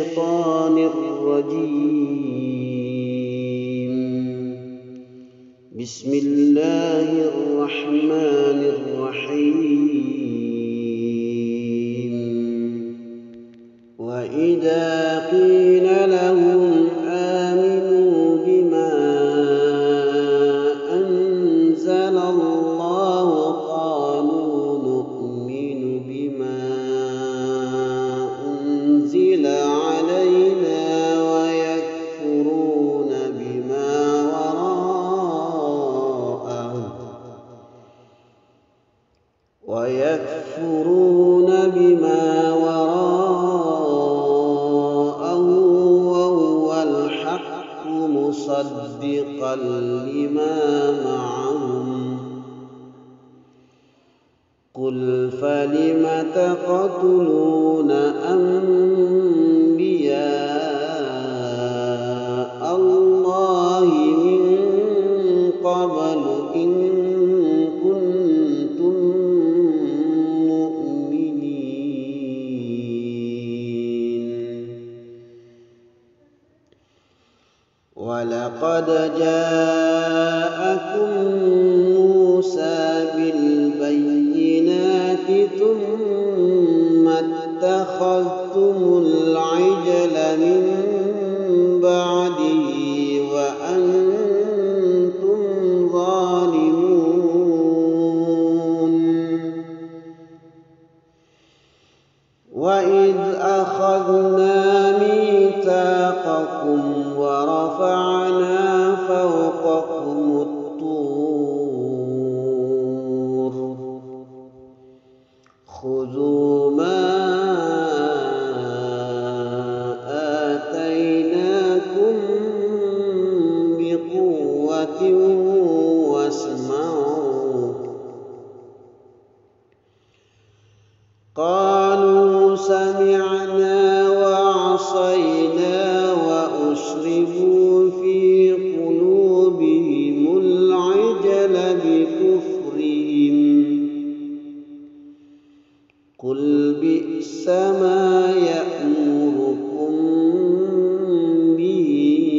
الشيطان الرجيم. بسم الله الرحمن الرحيم. وإذا قيل لهم آمنوا بما أنزل الله قالوا نؤمن بما أنزل علينا ويكفرون بما وراءه وهو الحق مصدقا لما معهم. قل فلم تقتلون أنبياء الله من قبل إن كنتم مؤمنين. ولقد جاءكم موسى بالبينات ثم اتخذتم العجل من بعده وأنتم ظالمون. وإذ أخذنا ميثاقكم ورفعنا فوقكم الطور خذوا ما آتيناكم بقوة واسمعوا. قالوا سمعنا وعصينا وأشربوا في قلوبهم العجل بكفرهم. قل بئس ما يأمركم به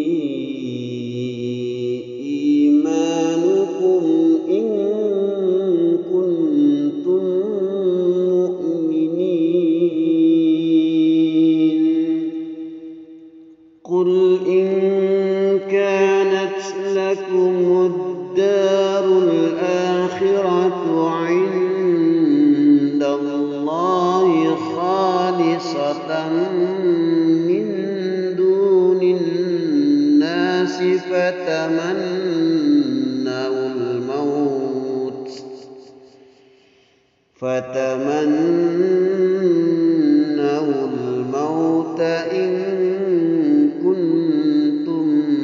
إيمانكم إن كنتم مؤمنين. قل إن كانت لكم الدار الآخرة عند الله خالصة من دون الناس فتمنوا الموت إن كنتم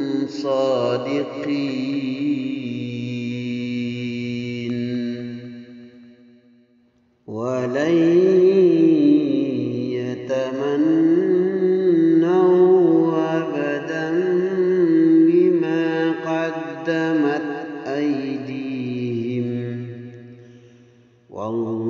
صادقين. ولن يتمنوا أبدا بما قدمت أيديهم والله